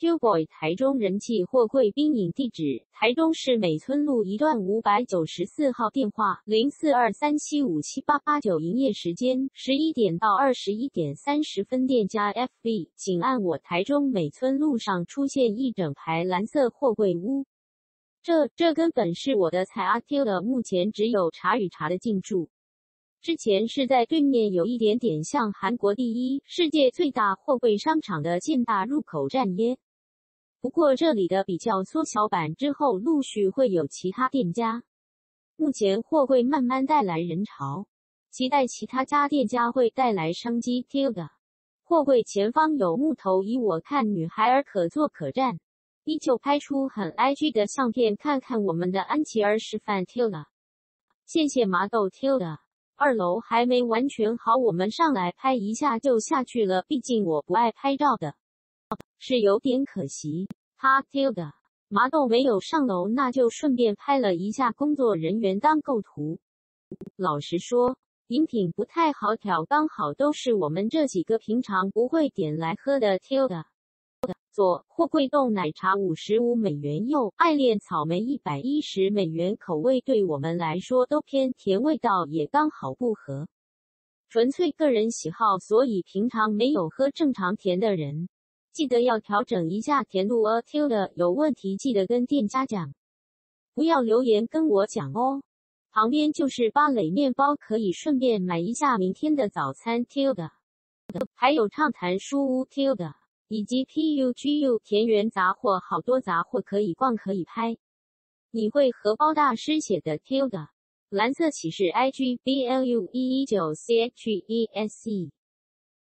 Q-Boy 台中人气货柜冰饮地址：台中市美村路一段594号，电话0423757889，营业时间11点到21点30分，店家 FB 请按我台中美村路上出现一整排蓝色货柜屋。这根本是我的菜啊 ！Tilda 目前只有茶与茶的进驻。之前是在对面有一点点像韩国第一、世界最大货柜商场的建大入口站耶。不过这里的比较缩小版，之后陆续会有其他店家。目前货柜慢慢带来人潮，期待其他家店家会带来商机。Tilda 货柜前方有木头椅，我看女孩儿可坐可站，依旧拍出很 IG 的相片，看看我们的安琪儿示范。Tilda 谢谢麻豆 Tilda。2楼还没完全好，我们上来拍一下就下去了，毕竟我不爱拍照的，是有点可惜。他 Tilda 麻豆没有上楼，那就顺便拍了一下工作人员当构图。老实说，饮品不太好挑，刚好都是我们这几个平常不会点来喝的。Tilda 左货柜冻奶茶55美元，右爱恋草莓110美元，口味对我们来说都偏甜，味道也刚好不合，纯粹个人喜好，所以平常没有喝正常甜的人，记得要调整一下甜度哦。Tilda 有问题记得跟店家讲，不要留言跟我讲哦。旁边就是芭蕾面包，可以顺便买一下明天的早餐。Tilda 还有畅谈书屋 Tilda。以及 PUGU 田园杂货，好多杂货可以逛可以拍。你会荷包大师写的 Tilda 蓝色骑士 IG BLU119CHESE